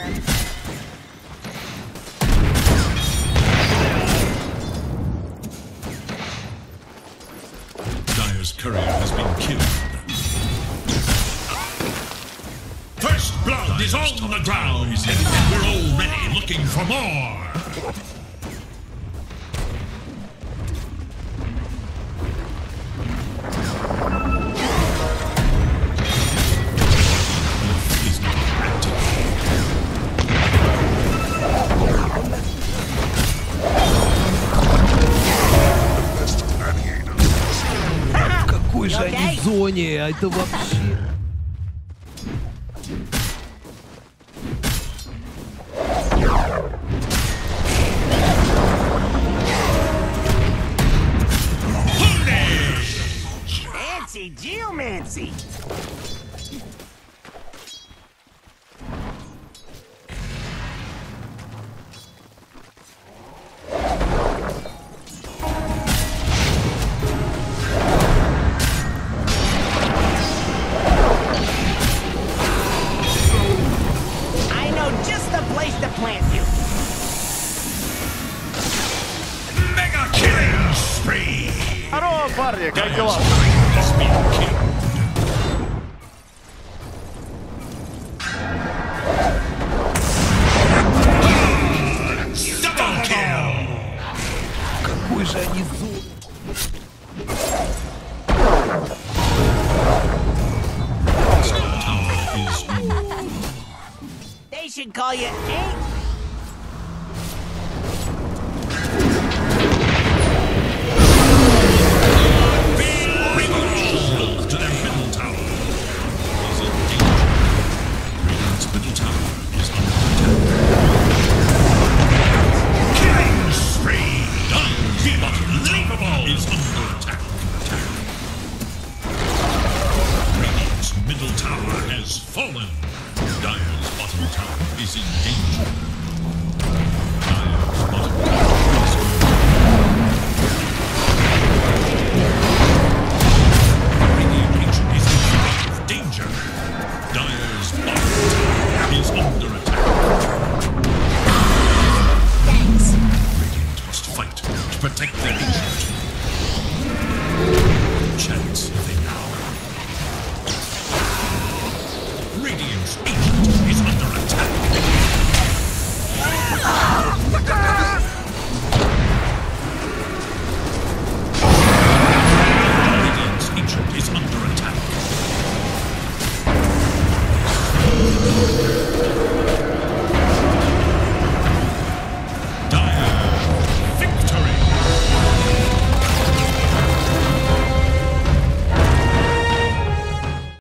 Dire's courier has been killed. First blood is on the ground. We're already looking for more. Какой же они в зоне, а это вообще... Geomancy. I know just the place to plant you. Mega killing spree. Здорово, парни, как дела? Has been killed. Double kill. Какой же они в зоне. Tower is They should call you Ain't. to their middle tower. Is in danger. Radiant's middle tower is under attack. Killing spree. Unbelievable is under attack. Radiant's middle tower has fallen. Dire's bottom tower is in danger. Dire's bottom tower is danger. Dire's bottom tower is under attack. Thanks. Radiant must fight to protect their ancient. Chance they now. Radiant's ancient